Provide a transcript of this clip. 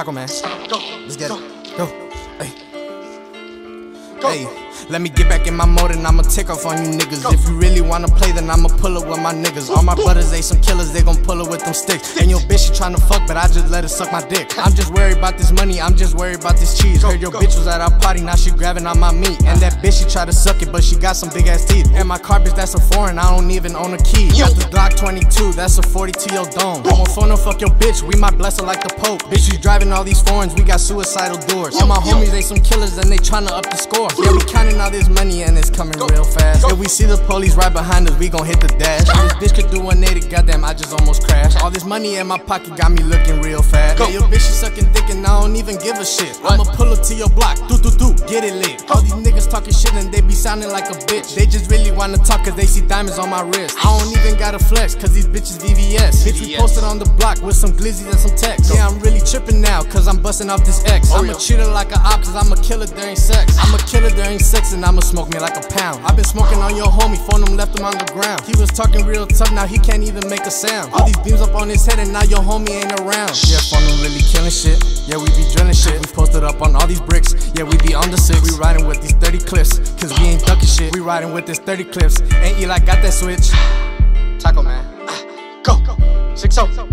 Taco Man. Go. Let's get it. Go. Hey. Hey. Let me get back in my mode and I'ma take off on you niggas. If you really wanna play, then I'ma pull up with my niggas. All my brothers, they some killers, they gon' pull up with them sticks. And your bitch, she tryna fuck, but I just let her suck my dick. I'm just worried about this money, I'm just worried about this cheese. Heard your bitch was at our party, now she grabbing on my meat. And that bitch, she try to suck it, but she got some big ass teeth. And my car, bitch, that's a foreign, I don't even own a key. Got the Glock 22, that's a 40 to your dome. I'm on phone, no fuck your bitch, we might bless her like the Pope. Bitch, you driving all these foreigns, we got suicidal doors. All my homies, they some killers, and they tryna up the score. Yeah, we counting all this money and it's coming real fast. If we see the police right behind us, we gon' hit the dash. This bitch could do 180, goddamn, I just almost crashed. All this money in my pocket got me looking real fat. Yeah, your bitch, she sucking dick and I don't even give a shit. I'ma pull up to your block, get it lit. All these niggas talking shit and they be sounding like a bitch. They just really wanna talk cause they see diamonds on my wrist. I don't even gotta flex cause these bitches VVS. Bitch, we posted on the block with some glizzies and some text. Yeah, I'm really tripping now cause I'm busting off this X. I'ma treat her like a op cause I'm a killer during sex. I'm a killer during sex and I'ma smoke me like a pound. I've been smoking on your homie, phone him, left him on the ground. He was talking real tough, now he can't even make a sound. All these beams up on his head and now your homie ain't around. Yeah, phone him really killing shit. Yeah, we be drilling shit. We posted up on all these bricks. Yeah, we be on the 6. We riding with these 30 clips, cause we ain't ducking shit. We riding with this 30 clips. And Eli got that switch. Taco Man. Go. 6-0.